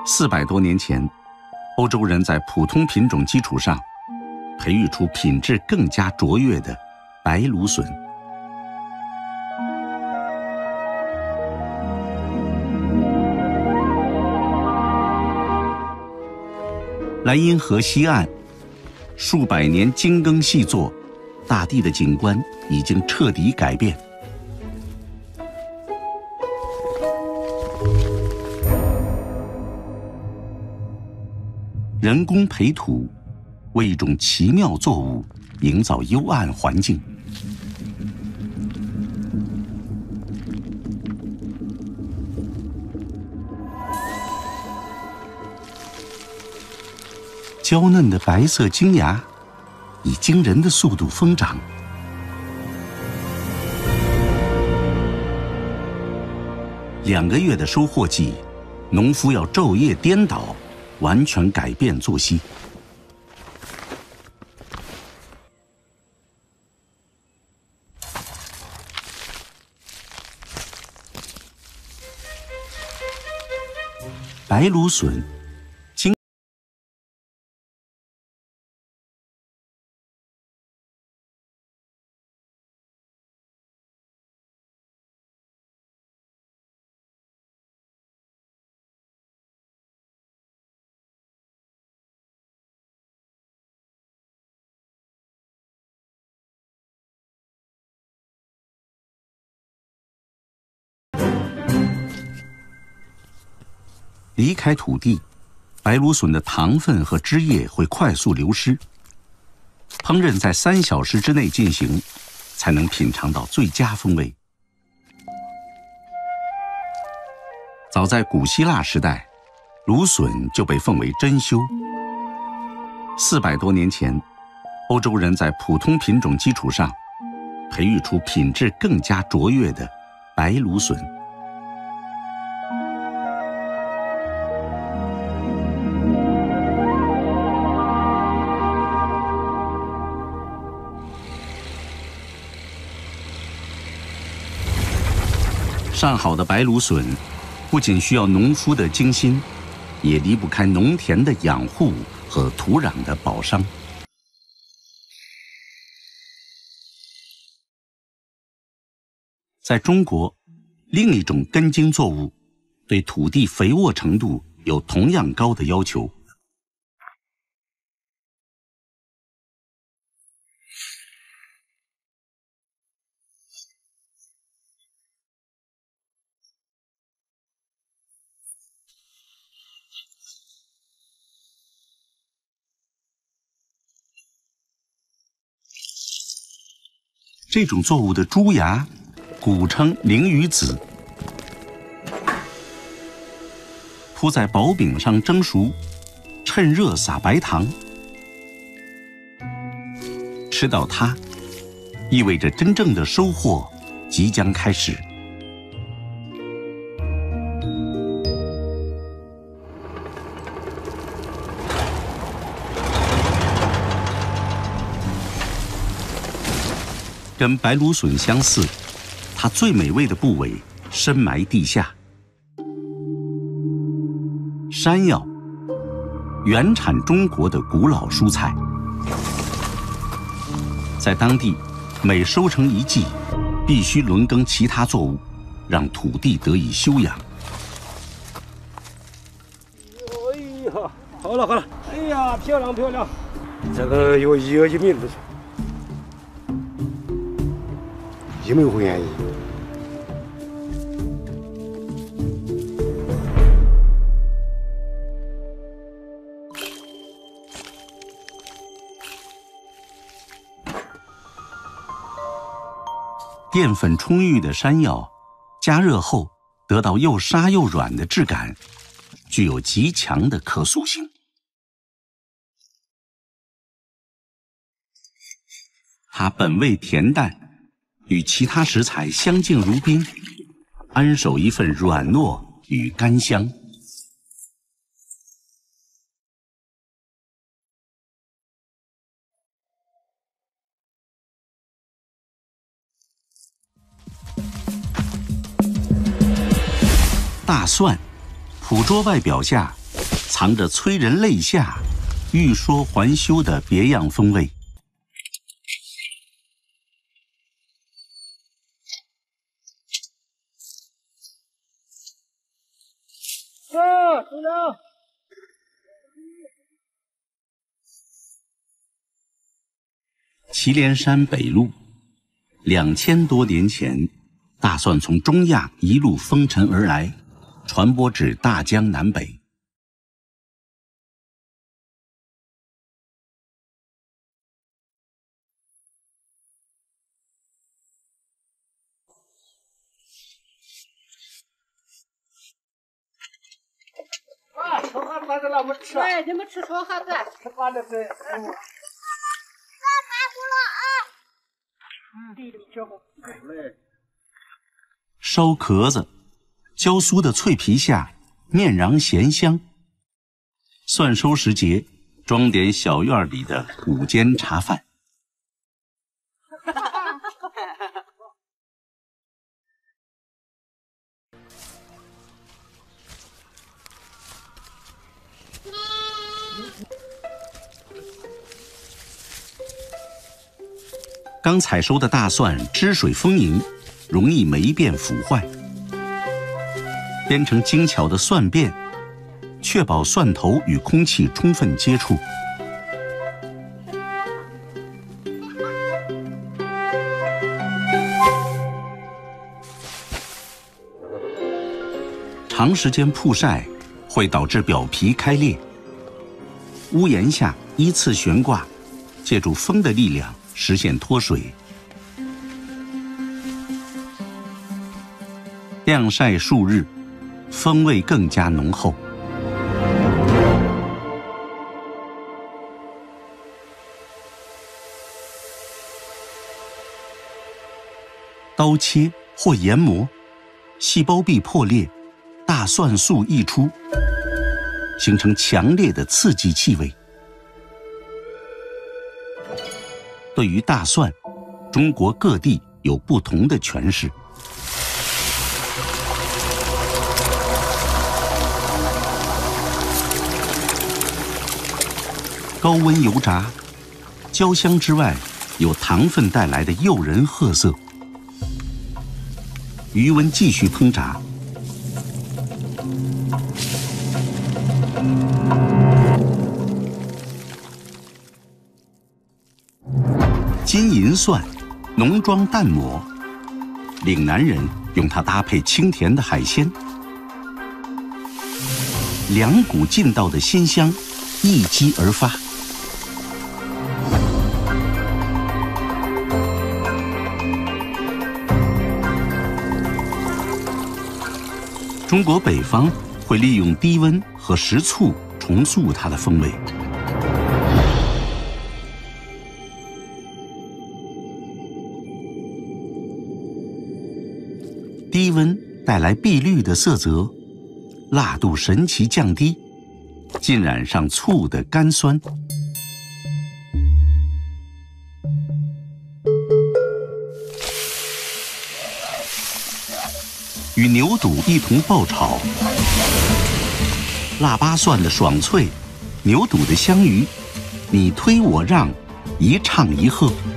400多年前，欧洲人在普通品种基础上，培育出品质更加卓越的白芦笋。莱茵河西岸，数百年精耕细作，大地的景观已经彻底改变。人工培土，为一种奇妙作物营造幽暗环境。娇嫩的白色茎芽以惊人的速度疯长。2个月的收获季，农夫要昼夜颠倒，完全改变作息。白芦笋离开土地，白芦笋的糖分和汁液会快速流失。烹饪在3小时之内进行，才能品尝到最佳风味。早在古希腊时代，芦笋就被奉为珍馐。400多年前，欧洲人在普通品种基础上，培育出品质更加卓越的白芦笋。上好的白芦笋，不仅需要农夫的精心，也离不开农田的养护和土壤的保墒。在中国，另一种根茎作物对土地肥沃程度有同样高的要求。这种作物的株芽，古称灵鱼子，铺在薄饼上蒸熟，趁热撒白糖。吃到它，意味着真正的收获即将开始。跟白芦笋相似，它最美味的部位深埋地下。山药，原产中国的古老蔬菜，在当地每收成一季，必须轮耕其他作物，让土地得以休养。 哎呀，好了好了，哎呀，漂亮漂亮，这个有1个1米多。1米5元一。 淀粉充裕的山药，加热后得到又沙又软的质感，具有极强的可塑性。它本味甜淡，与其他食材相敬如宾，安守一份软糯与甘香。大蒜，捕捉外表下藏着催人泪下、欲说还休的别样风味。 队长。 祁连山北麓，2000多年前，大蒜从中亚一路风尘而来，传播至大江南北。 炒蛤蟆的了，我吃。 对，你们吃炒蛤蟆。 吃饭的对。 烧壳子，焦酥的脆皮下，面瓤咸香。蒜收时节，装点小院里的午间茶饭。刚采收的大蒜汁水丰盈，容易霉变腐坏。编成精巧的蒜辫，确保蒜头与空气充分接触。长时间曝晒会导致表皮开裂。屋檐下依次悬挂，借助风的力量实现脱水。晾晒数日，风味更加浓厚。刀切或研磨，细胞壁破裂，大蒜素溢出，形成强烈的刺激气味。对于大蒜，中国各地有不同的诠释。高温油炸，焦香之外，有糖分带来的诱人褐色。余温继续烹炸，金银蒜，浓妆淡抹，岭南人用它搭配清甜的海鲜，两股劲道的鲜香一击而发。中国北方会利用低温和食醋重塑它的风味。低温带来碧绿的色泽，辣度神奇降低，浸染上醋的甘酸。与牛肚一同爆炒，腊八蒜的爽脆，牛肚的香鱼，你推我让，一唱一和。